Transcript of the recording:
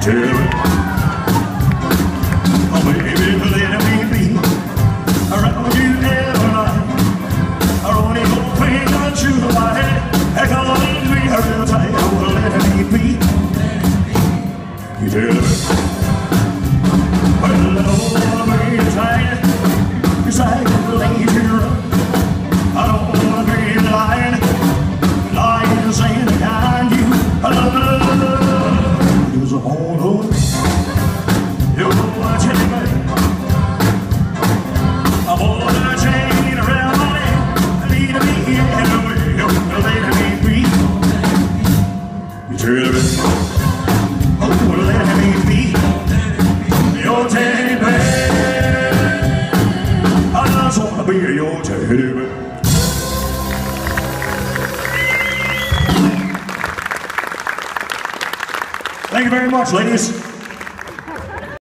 tell me. Oh, baby, let me be around you every night. I only hope we got you alive. I can't leave me real tight. Oh, let me be. You tell me. Well, I don't wanna be tight, 'cause I can lay you up. I don't wanna be lying saying behind you. There's a hold on me. You're watching me. I want a chain around my neck. I need to be anywhere. You're letting me be. You tell me. Oh, let me be. Your teddy bear. I just wanna be your teddy bear. Thank you very much, ladies.